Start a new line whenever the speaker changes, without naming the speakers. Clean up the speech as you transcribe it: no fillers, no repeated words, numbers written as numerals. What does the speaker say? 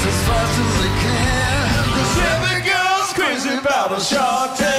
as fast as they can. 'Cause every girl's crazy about a Shark Tank.